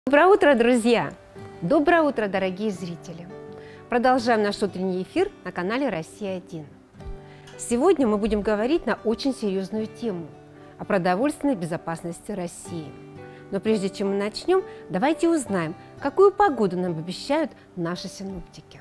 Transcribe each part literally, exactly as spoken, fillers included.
Доброе утро, друзья! Доброе утро, дорогие зрители! Продолжаем наш утренний эфир на канале Россия один. Сегодня мы будем говорить на очень серьезную тему – о продовольственной безопасности России. Но прежде чем мы начнем, давайте узнаем, какую погоду нам обещают наши синоптики.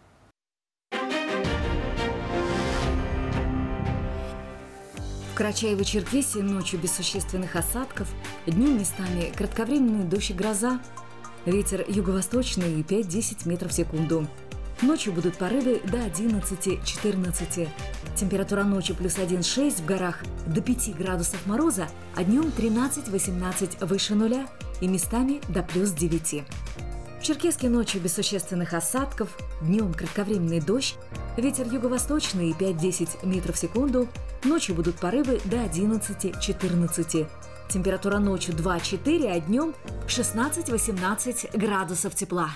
В Карачаево-Черкесии ночью без существенных осадков, днем местами кратковременный дождь и гроза. Ветер юго-восточный пять-десять метров в секунду. Ночью будут порывы до одиннадцати-четырнадцати. Температура ночи плюс один-шесть в горах до пяти градусов мороза, а днем тринадцать-восемнадцать выше нуля и местами до плюс девяти. В Черкесске ночью без существенных осадков, днем кратковременный дождь, ветер юго-восточный пять-десять метров в секунду, ночью будут порывы до одиннадцати-четырнадцати. Температура ночью два-четыре, а днем шестнадцать-восемнадцать градусов тепла.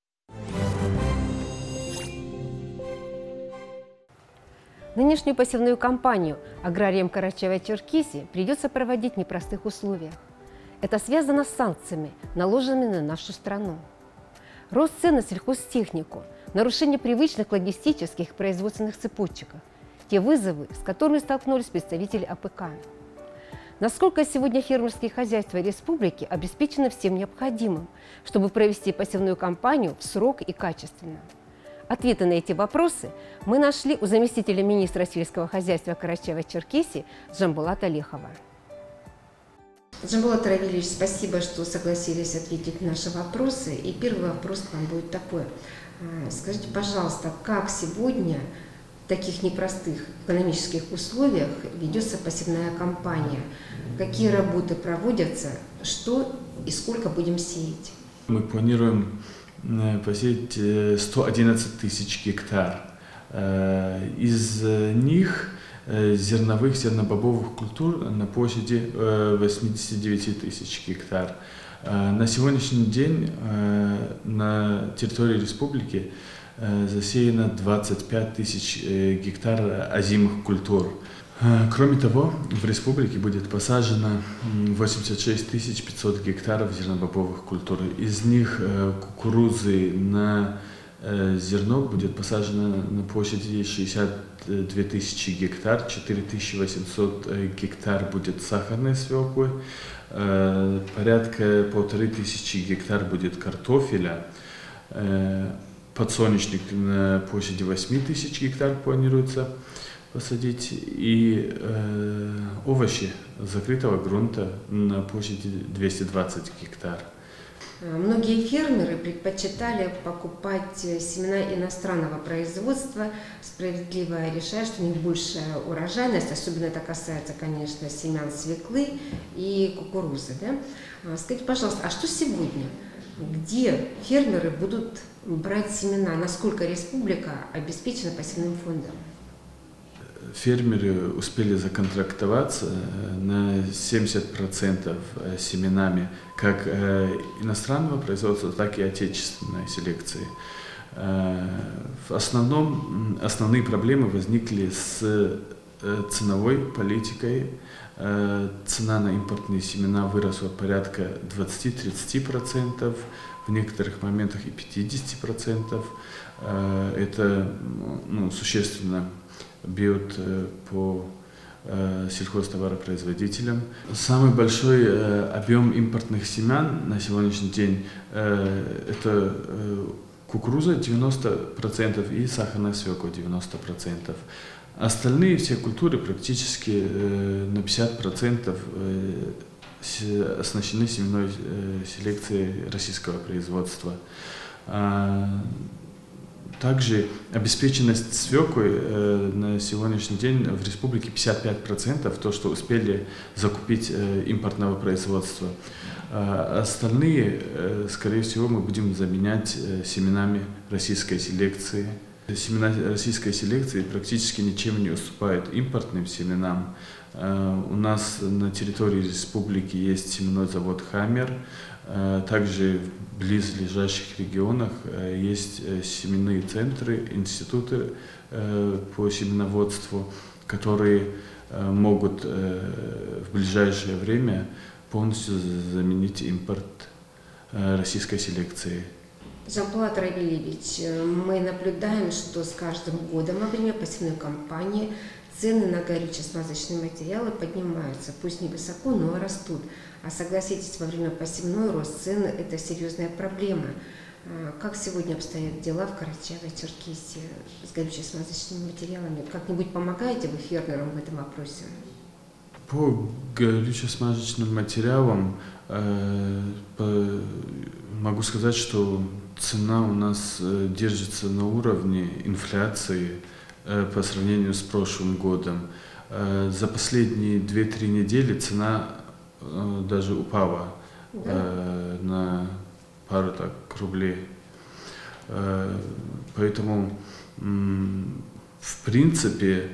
Нынешнюю посевную кампанию аграриям Карачаево-Черкесии придется проводить в непростых условиях. Это связано с санкциями, наложенными на нашу страну. Рост цен на сельхозтехнику, нарушение привычных логистических и производственных цепочек – те вызовы, с которыми столкнулись представители А Пэ Ка. Насколько сегодня фермерские хозяйства республики обеспечены всем необходимым, чтобы провести посевную кампанию в срок и качественно? Ответы на эти вопросы мы нашли у заместителя министра сельского хозяйства Карачаево-Черкесии Джамбулата Лехова. Джамбулат Равильевич, спасибо, что согласились ответить на наши вопросы. И первый вопрос к вам будет такой. Скажите, пожалуйста, как сегодня в таких непростых экономических условиях ведется посевная кампания? Какие работы проводятся, что и сколько будем сеять? Мы планируем посеять сто одиннадцать тысяч гектар. Из них зерновых, зернобобовых культур на площади восемьдесят девять тысяч гектар. На сегодняшний день на территории республики засеяно двадцать пять тысяч гектар озимых культур. Кроме того, в республике будет посажено восемьдесят шесть тысяч пятьсот гектаров зернобобовых культур. Из них кукурузы на зерно будет посажено на площади шестьдесят две тысячи гектар, четыре тысячи восемьсот гектар будет сахарной свеклы, порядка полторы тысячи гектар будет картофеля, подсолнечник на площади восемь тысяч гектар планируется посадить, и э, овощи закрытого грунта на площади двести двадцать гектар. Многие фермеры предпочитали покупать семена иностранного производства, справедливо решая, что у них большая урожайность, особенно это касается, конечно, семян свеклы и кукурузы. Да? Скажите, пожалуйста, а что сегодня? Где фермеры будут брать семена? Насколько республика обеспечена посевным фондом? Фермеры успели законтрактоваться на семьдесят процентов семенами как иностранного производства, так и отечественной селекции. В основном основные проблемы возникли с ценовой политикой. Цена на импортные семена выросла порядка двадцати-тридцати процентов, в некоторых моментах и пятидесяти процентов. Это ну, существенно бьет по сельхозтоваропроизводителям. Самый большой объем импортных семян на сегодняшний день это кукуруза девяносто процентов и сахарная свекла девяносто процентов. Остальные все культуры практически на пятьдесят процентов оснащены семенной селекцией российского производства. Также обеспеченность свеклой э, на сегодняшний день в республике пятьдесят пять процентов, то, что успели закупить э, импортного производства. А остальные, э, скорее всего, мы будем заменять э, семенами российской селекции. Семена российской селекции практически ничем не уступают импортным семенам. Э, у нас на территории республики есть семенной завод «Хаммер». Также в близлежащих регионах есть семенные центры, институты по семеноводству, которые могут в ближайшее время полностью заменить импорт российской селекции. Жан-Пол Равильевич, мы наблюдаем, что с каждым годом во время посевной кампании цены на горюче-смазочные материалы поднимаются, пусть не высоко, но растут. А согласитесь, во время посевной рост цен – это серьезная проблема. Как сегодня обстоят дела в Карачаево-Черкесии с горюче-смазочными материалами? Как-нибудь помогаете вы фермерам в этом вопросе? По горюче-смазочным материалам э, по, могу сказать, что цена у нас э, держится на уровне инфляции э, по сравнению с прошлым годом. Э, за последние две-три недели цена э, даже упала э, на пару так рублей. Э, поэтому м, в принципе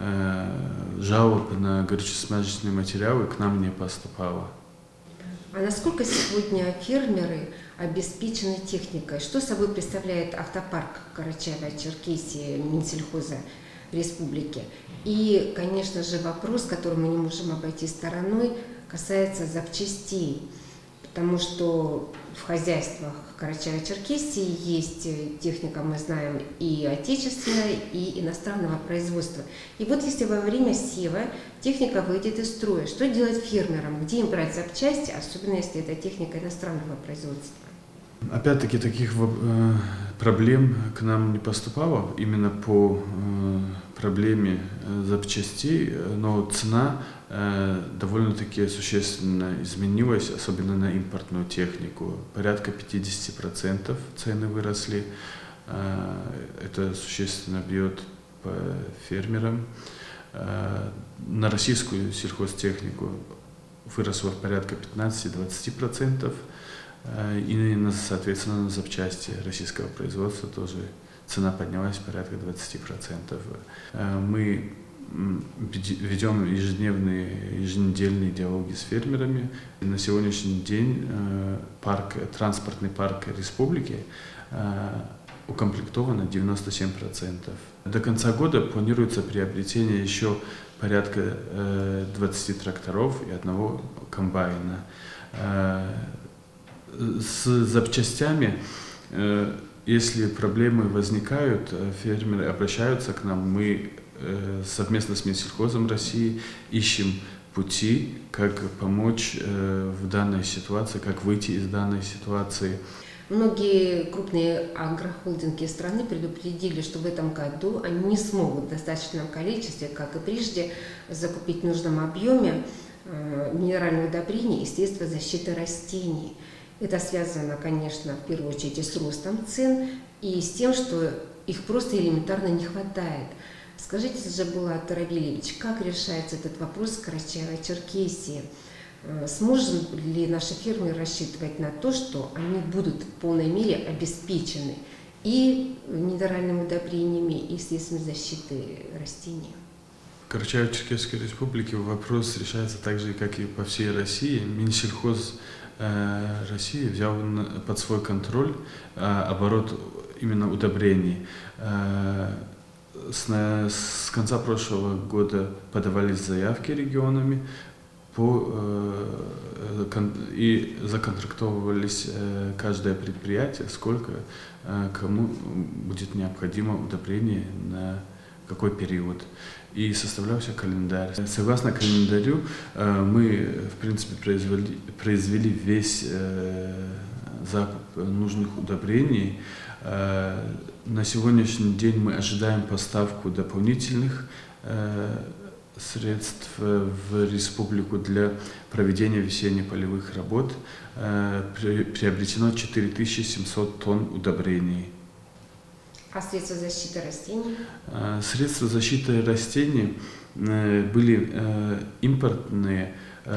жалоб на горюче-смазочные материалы к нам не поступало. А насколько сегодня фермеры обеспечены техникой? Что собой представляет автопарк Карачаево-Черкесии, Минсельхоза Республики? И, конечно же, вопрос, который мы не можем обойти стороной, касается запчастей. Потому что в хозяйствах Карачаево-Черкесии есть техника, мы знаем, и отечественная, и иностранного производства. И вот если во время сева техника выйдет из строя, что делать фермерам? Где им брать запчасти, особенно если это техника иностранного производства? Опять-таки таких э, проблем к нам не поступало именно по э, проблеме э, запчастей, но цена э, довольно-таки существенно изменилась, особенно на импортную технику. Порядка пятьдесят процентов цены выросли. Э, это существенно бьет по фермерам. Э, на российскую сельхозтехнику выросло порядка пятнадцать-двадцать процентов. И, соответственно, на запчасти российского производства тоже цена поднялась порядка двадцать процентов. Мы ведем ежедневные, еженедельные диалоги с фермерами. На сегодняшний день парк, транспортный парк республики укомплектован на девяносто семь процентов. До конца года планируется приобретение еще порядка двадцати тракторов и одного комбайна. С запчастями, если проблемы возникают, фермеры обращаются к нам, мы совместно с Минсельхозом России ищем пути, как помочь в данной ситуации, как выйти из данной ситуации. Многие крупные агрохолдинги страны предупредили, что в этом году они не смогут в достаточном количестве, как и прежде, закупить в нужном объеме минеральные удобрения и средства защиты растений. Это связано, конечно, в первую очередь и с ростом цен, и с тем, что их просто элементарно не хватает. Скажите, Жан-Пол Равильевич, как решается этот вопрос в Карачаево-Черкесии? Сможет ли наши фермеры рассчитывать на то, что они будут в полной мере обеспечены и минеральными удобрениями, и средствами защиты растений? В Карачаево-Черкесской республике вопрос решается так же, как и по всей России. Минсельхоз России взял под свой контроль оборот именно удобрений. С, с конца прошлого года подавались заявки регионами по, и законтрактовывались каждое предприятие, сколько кому будет необходимо удобрение на какой период. И составлялся календарь. Согласно календарю мы, в принципе, произвели, произвели весь закуп нужных удобрений. На сегодняшний день мы ожидаем поставку дополнительных средств в республику для проведения весенне-полевых работ. Приобретено четыре тысячи семьсот тонн удобрений. А средства защиты растений? Средства защиты растений были импортные.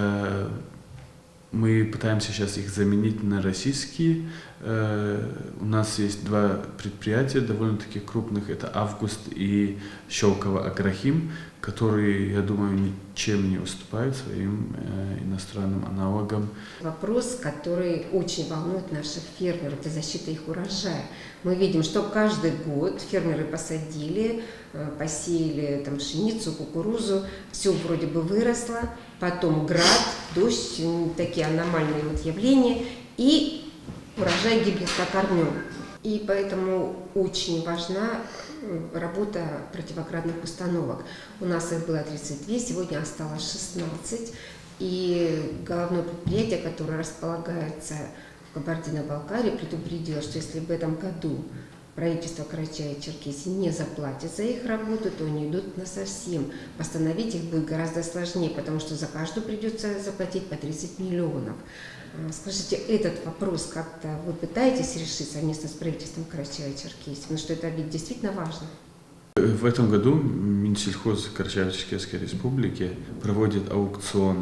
Мы пытаемся сейчас их заменить на российские. У нас есть два предприятия довольно-таки крупных. Это «Август» и «Щелково-Агрохим», которые, я думаю, ничем не уступают своим иностранным аналогам. Вопрос, который очень волнует наших фермеров, это защита их урожая. Мы видим, что каждый год фермеры посадили, посеяли там пшеницу, кукурузу, все вроде бы выросло, потом град, дождь, такие аномальные вот явления, и урожай гибнет как огнем. И поэтому очень важна работа противоградных установок. У нас их было тридцать две, сегодня осталось шестнадцать. И головное предприятие, которое располагается в Кабардино-Балкарии, предупредило, что если в этом году правительство Карачаево-Черкесии не заплатит за их работу, то они идут насовсем. Восстановить их будет гораздо сложнее, потому что за каждую придется заплатить по тридцать миллионов. Скажите, этот вопрос как-то вы пытаетесь решить совместно с правительством Карачаево-Черкесии? Потому что это ведь действительно важно. В этом году Минсельхоз Карачаево-Черкесской Республики проводит аукцион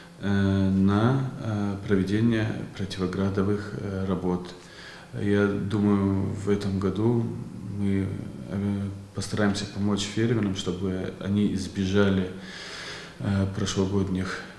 на проведение противоградовых работ. Я думаю, в этом году мы постараемся помочь фермерам, чтобы они избежали прошлогодних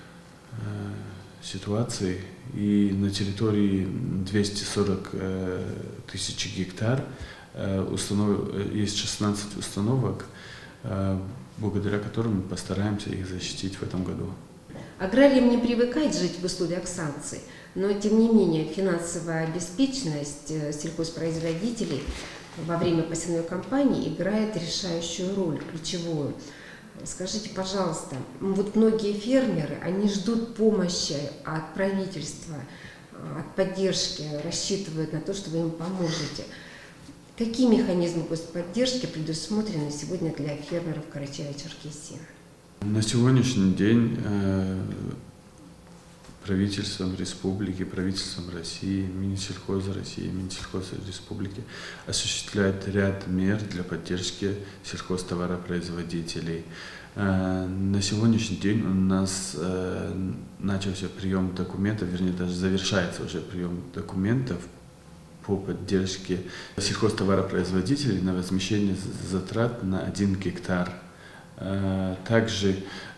ситуаций. И на территории двухсот сорока тысяч гектар установ... есть шестнадцать установок, благодаря которым мы постараемся их защитить в этом году. Аграриям не привыкать жить в условиях санкций, но тем не менее финансовая обеспеченность сельхозпроизводителей во время посевной кампании играет решающую роль, ключевую. Скажите, пожалуйста, вот многие фермеры, они ждут помощи от правительства, от поддержки, рассчитывают на то, что вы им поможете. Какие механизмы господдержки предусмотрены сегодня для фермеров Карачаево-Черкесии? На сегодняшний день э, правительством республики, правительством России, Минсельхоза России, Минсельхоза Республики осуществляет ряд мер для поддержки сельхозтоваропроизводителей. Э, на сегодняшний день у нас э, начался прием документов, вернее даже завершается уже прием документов по поддержке сельхозтоваропроизводителей на возмещение затрат на один гектар. Также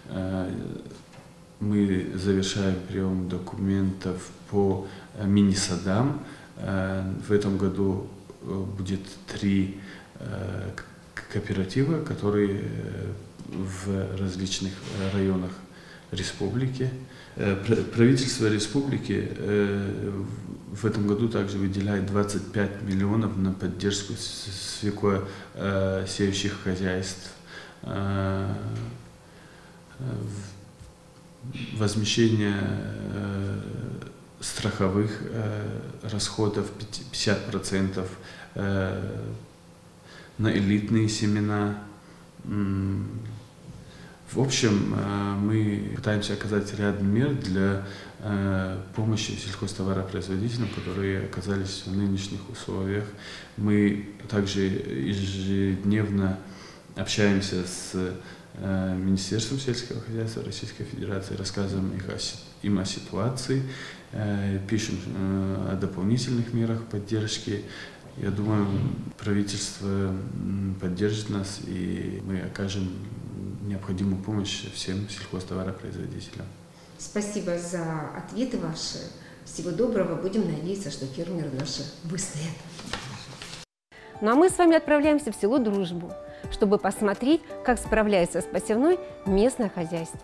мы завершаем прием документов по мини-садам. В этом году будет три кооператива, которые в различных районах республики. Правительство республики в этом году также выделяет двадцать пять миллионов на поддержку свеклосеющих хозяйств, возмещение страховых расходов пятьдесят процентов на элитные семена. В общем, мы пытаемся оказать ряд мер для помощи сельхозтоваропроизводителям, которые оказались в нынешних условиях. Мы также ежедневно общаемся с Министерством сельского хозяйства Российской Федерации, рассказываем им о ситуации, пишем о дополнительных мерах поддержки. Я думаю, правительство поддержит нас, и мы окажем необходимую помощь всем сельхозтоваропроизводителям. Спасибо за ответы ваши. Всего доброго. Будем надеяться, что фермеры наши выстоят. Ну а мы с вами отправляемся в село Дружбу, чтобы посмотреть, как справляется с посевной местное хозяйство.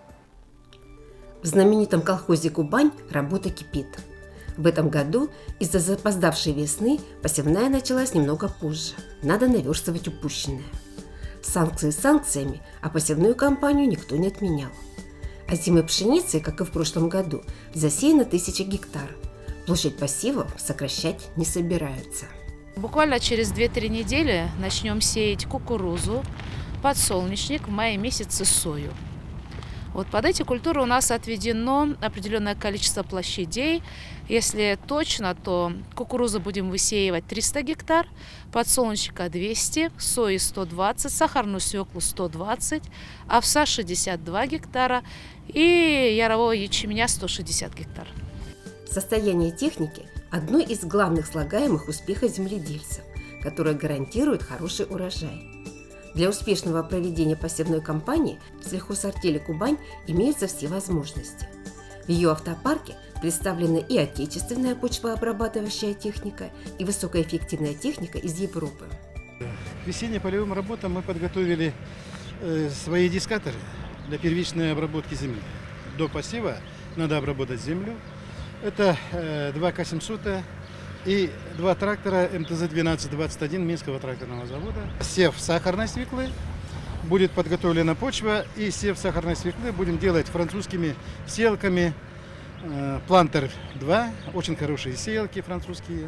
В знаменитом колхозе «Кубань» работа кипит. В этом году из-за запоздавшей весны посевная началась немного позже. Надо наверстывать упущенное. Санкции санкциями, а посевную кампанию никто не отменял. А зимой пшеницы, как и в прошлом году, засеяно тысяча гектар. Площадь посевов сокращать не собираются. Буквально через две-три недели начнем сеять кукурузу, подсолнечник, в мае месяце сою. Вот под эти культуры у нас отведено определенное количество площадей. Если точно, то кукурузу будем высеивать триста гектар, подсолнечника двести, сои сто двадцать, сахарную свеклу сто двадцать, овса шестьдесят два гектара и ярового ячменя сто шестьдесят гектар. Состояние техники – одно из главных слагаемых успеха земледельцев, которое гарантирует хороший урожай. Для успешного проведения посевной кампании в сельхозартели «Кубань» имеются все возможности. В ее автопарке представлена и отечественная почвообрабатывающая техника, и высокоэффективная техника из Европы. К весенне-полевым работам мы подготовили э, свои дискаторы для первичной обработки земли. До посева надо обработать землю. Это э, два К семьсот и два трактора эм тэ зэ двенадцать двадцать один Минского тракторного завода. Сев сахарной свеклы, будет подготовлена почва, и сев сахарной свеклы будем делать французскими сеялками. Плантер два, очень хорошие сеялки французские.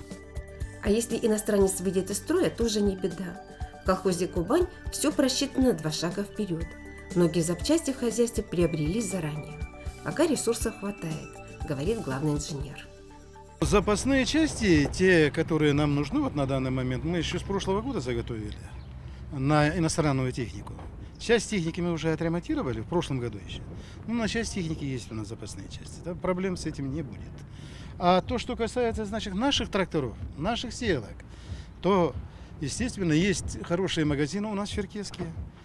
А если иностранец выйдет из строя, тоже не беда. В колхозе «Кубань» все просчитано на два шага вперед. Многие запчасти в хозяйстве приобрелись заранее. Пока ресурсов хватает, говорит главный инженер. Запасные части, те, которые нам нужны вот на данный момент, мы еще с прошлого года заготовили на иностранную технику. Часть техники мы уже отремонтировали в прошлом году еще. Ну, на часть техники есть у нас запасные части. Да, проблем с этим не будет. А то, что касается, значит, наших тракторов, наших сеялок, то, естественно, есть хорошие магазины у нас в Черкесске.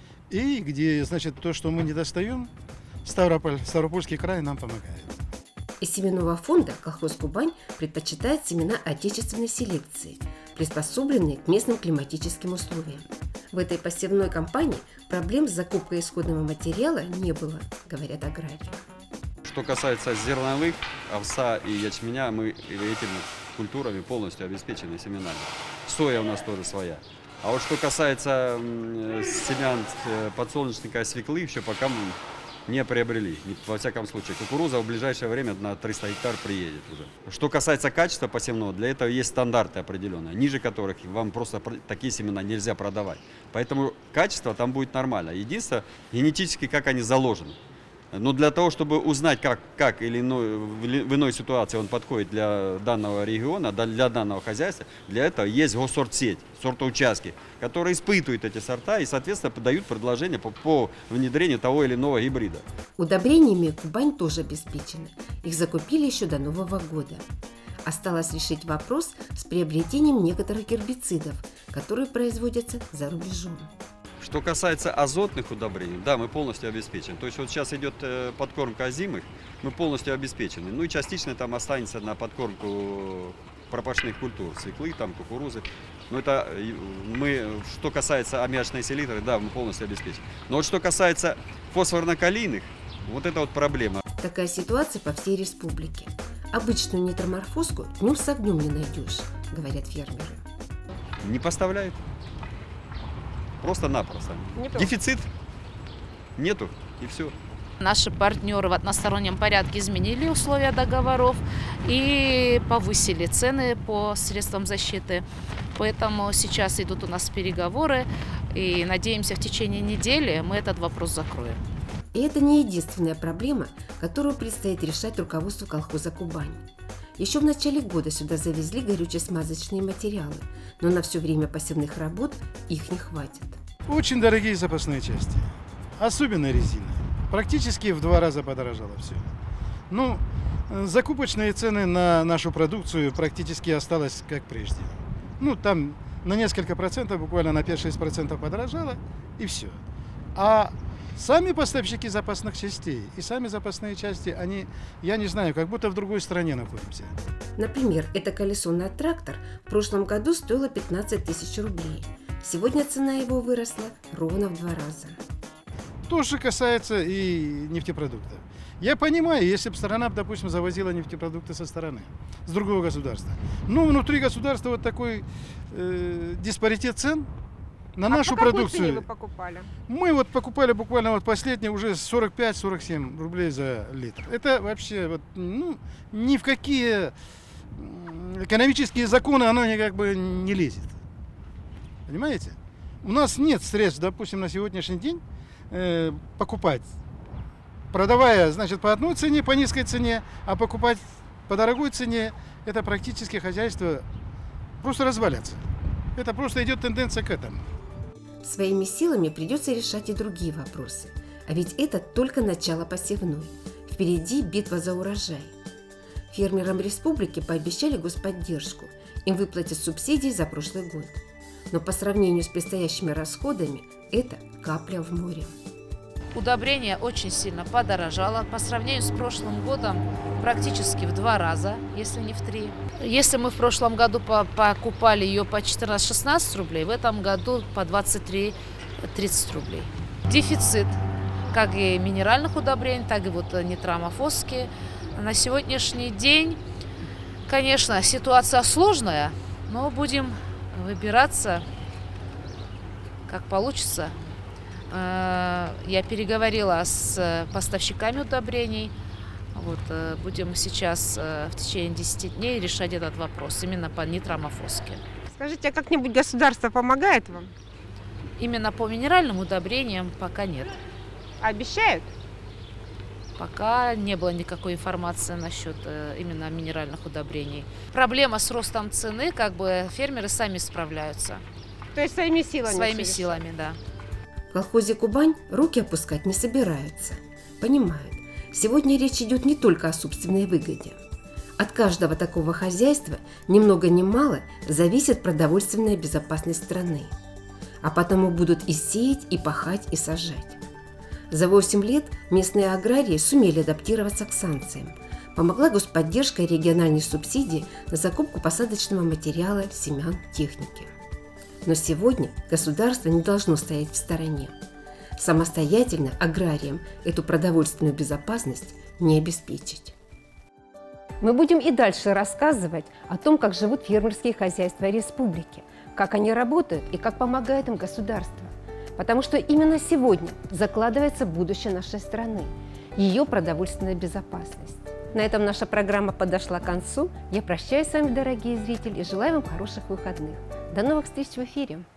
И где, значит, то, что мы не достаем, Ставрополь, Ставропольский край нам помогает. Из семенного фонда колхоз «Кубань» предпочитает семена отечественной селекции, приспособленные к местным климатическим условиям. В этой посевной кампании проблем с закупкой исходного материала не было, говорят аграрии. Что касается зерновых, овса и ячменя, мы этими культурами полностью обеспечены семенами. Соя у нас тоже своя. А вот что касается семян подсолнечника и свеклы, еще пока мы не приобрели. Во всяком случае, кукуруза в ближайшее время на триста гектар приедет уже. Что касается качества посевного, для этого есть стандарты определенные, ниже которых вам просто такие семена нельзя продавать. Поэтому качество там будет нормально. Единственное, генетически как они заложены. Но для того, чтобы узнать, как, как или иной, в иной ситуации он подходит для данного региона, для данного хозяйства, для этого есть госсортсеть, сортоучастки, которые испытывают эти сорта и, соответственно, подают предложения по, по внедрению того или иного гибрида. Удобрениями Кубань тоже обеспечена. Их закупили еще до Нового года. Осталось решить вопрос с приобретением некоторых гербицидов, которые производятся за рубежом. Что касается азотных удобрений, да, мы полностью обеспечены. То есть вот сейчас идет подкормка озимых, мы полностью обеспечены. Ну и частично там останется на подкормку пропашных культур, свеклы, там, кукурузы. Но это мы, что касается аммиачной селитры, да, мы полностью обеспечены. Но вот что касается фосфорно-калийных, вот это вот проблема. Такая ситуация по всей республике. Обычную нитроморфозку днем с огнем не найдешь, говорят фермеры. Не поставляют. Просто-напросто. Дефицит нету, и все. Наши партнеры в одностороннем порядке изменили условия договоров и повысили цены по средствам защиты. Поэтому сейчас идут у нас переговоры, и надеемся, в течение недели мы этот вопрос закроем. И это не единственная проблема, которую предстоит решать руководству колхоза «Кубань». Еще в начале года сюда завезли горюче-смазочные материалы, но на все время посевных работ их не хватит. Очень дорогие запасные части, особенно резина. Практически в два раза подорожало все. Ну, закупочные цены на нашу продукцию практически осталось как прежде. Ну, там на несколько процентов, буквально на пять-шесть процентов подорожало, и все. А сами поставщики запасных частей и сами запасные части, они, я не знаю, как будто в другой стране находимся. Например, это колесо на трактор в прошлом году стоило пятнадцать тысяч рублей. Сегодня цена его выросла ровно в два раза. То же касается и нефтепродуктов. Я понимаю, если бы страна, допустим, завозила нефтепродукты со стороны, с другого государства. Но внутри государства вот такой э, диспаритет цен. На а нашу по какой продукцию цене вы покупали? Мы вот покупали буквально вот последнее уже сорок пять - сорок семь рублей за литр. Это вообще вот, ну, ни в какие экономические законы оно не, как бы не лезет. Понимаете? У нас нет средств, допустим, на сегодняшний день э, покупать, продавая, значит, по одной цене, по низкой цене, а покупать по дорогой цене, это практически хозяйство просто развалится. Это просто идет тенденция к этому. Своими силами придется решать и другие вопросы. А ведь это только начало посевной. Впереди битва за урожай. Фермерам республики пообещали господдержку. Им выплатят субсидии за прошлый год. Но по сравнению с предстоящими расходами, это капля в море. Удобрение очень сильно подорожало. По сравнению с прошлым годом практически в два раза, если не в три. Если мы в прошлом году покупали ее по четырнадцать-шестнадцать рублей, в этом году по двадцать три - тридцать рублей. Дефицит как и минеральных удобрений, так и вот нитроморфозки. На сегодняшний день Конечно, ситуация сложная, но будем выбираться, как получится. Я переговорила с поставщиками удобрений. Вот, будем сейчас в течение десяти дней решать этот вопрос именно по нитромофоске. Скажите, а как-нибудь государство помогает вам? Именно по минеральным удобрениям пока нет. Обещают? Пока не было никакой информации насчет именно минеральных удобрений. Проблема с ростом цены, как бы фермеры сами справляются. То есть своими силами? Своими силами, да. В колхозе «Кубань» руки опускать не собираются. Понимают, сегодня речь идет не только о собственной выгоде. От каждого такого хозяйства ни много ни мало зависит продовольственная безопасность страны. А потому будут и сеять, и пахать, и сажать. За восемь лет местные аграрии сумели адаптироваться к санкциям. Помогла господдержка и региональные субсидии на закупку посадочного материала, семян, техники. Но сегодня государство не должно стоять в стороне. Самостоятельно аграриям эту продовольственную безопасность не обеспечить. Мы будем и дальше рассказывать о том, как живут фермерские хозяйства республики, как они работают и как помогает им государство. Потому что именно сегодня закладывается будущее нашей страны, ее продовольственная безопасность. На этом наша программа подошла к концу. Я прощаюсь с вами, дорогие зрители, и желаю вам хороших выходных. До новых встреч в эфире!